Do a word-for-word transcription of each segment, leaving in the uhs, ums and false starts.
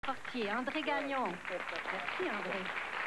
Portier, André Gagnon. Merci, André.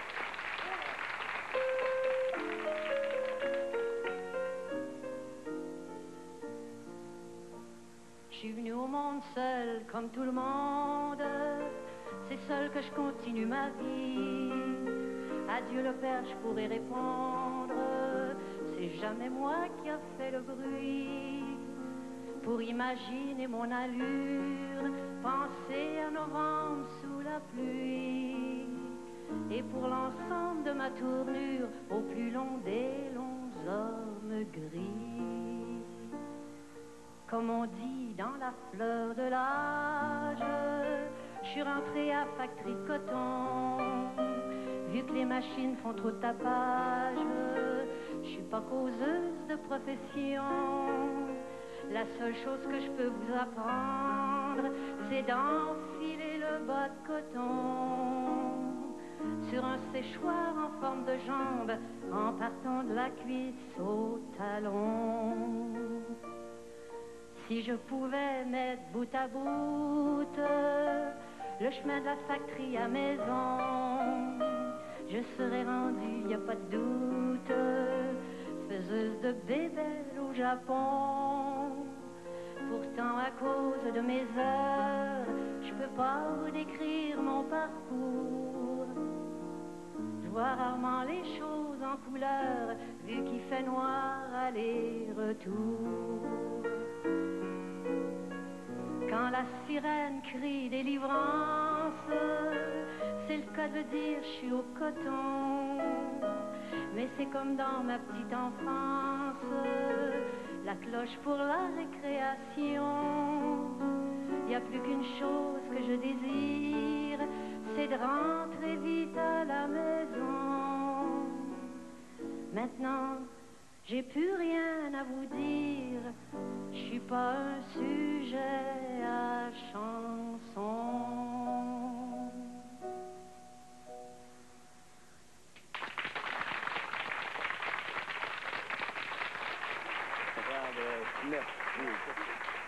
Je suis venue au monde seule, comme tout le monde. C'est seul que je continue ma vie. Adieu le père, je pourrais répondre. C'est jamais moi qui a fait le bruit. Pour imaginer mon allure, penser à novembre sous la pluie. Et pour l'ensemble de ma tournure, au plus long des longs hommes gris. Comme on dit dans la fleur de l'âge, je suis rentrée à factory de coton. Vu que les machines font trop de tapage, je suis pas causeuse de profession. La seule chose que je peux vous apprendre, c'est d'enfiler le bas de coton sur un séchoir en forme de jambe, en partant de la cuisse au talon. Si je pouvais mettre bout à bout le chemin de la factory à maison, je serais rendue, y a pas de doute, faiseuse de bébelles au Japon. Pourtant, à cause de mes heures, je peux pas vous décrire mon parcours. Je vois rarement les choses en couleur, vu qu'il fait noir aller-retour. Quand la sirène crie délivrance, c'est le cas de dire je suis au coton. Mais c'est comme dans ma petite enfance, la cloche pour la récréation. Il n'y a plus qu'une chose que je désire, c'est de rentrer vite à la maison. Maintenant, j'ai plus rien à vous dire, je suis pas un sujet à chanson. Merci.